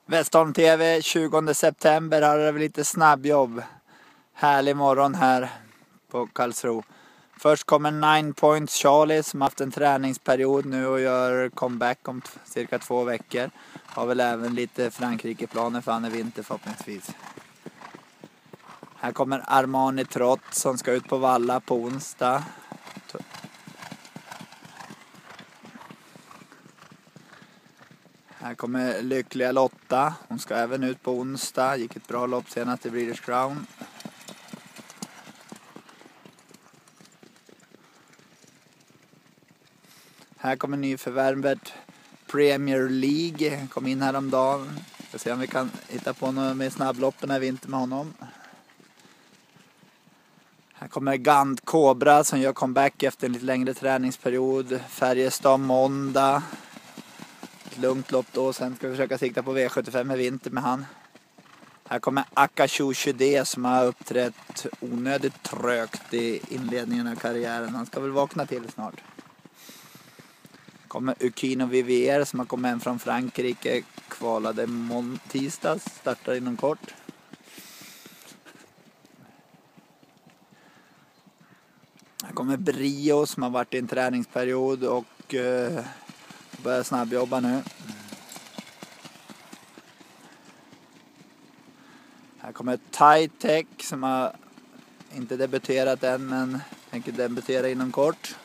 Westholm TV 20 september har det väl lite snabbjobb. Härlig morgon här på Karlsro. Först kommer 9 Points Charlie som haft en träningsperiod nu och gör comeback om cirka 2 veckor. Har väl även lite Frankrike-planer för han är vinter förhoppningsvis. Här kommer Armani Trott som ska ut på Valla på onsdag. Här kommer Lyckliga Lotta. Hon ska även ut på onsdag. Gick ett bra lopp senast i Breeders Crown. Här kommer nyförvärvet Premier League. Kom in häromdagen. Ska se om vi kan hitta på något med snabbloppen här vinter med honom. Här kommer Gant Cobra som gör comeback efter en lite längre träningsperiod. Färjestad måndag. Ett lugnt lopp då. Sen ska vi försöka sikta på V75 med vinter med han. Här kommer Akashu D som har uppträtt onödigt trögt i inledningen av karriären. Han ska väl vakna till snart. Kommer Ukino Vivier som har kommit hem från Frankrike. Kvalade tisdags. Startar inom kort. Här kommer Brio som har varit i en träningsperiod och börjar snabbjobba nu. Här kommer Titech som har inte debuterat än men tänker debutera inom kort.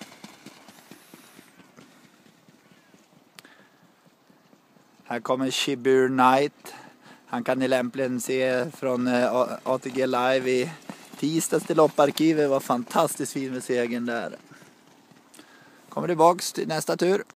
Här kommer Shibur Knight. Han kan ni lämpligen se från ATG Live i tisdags till lopparkivet. Var fantastiskt fin med segern där. Kommer tillbaks till nästa tur.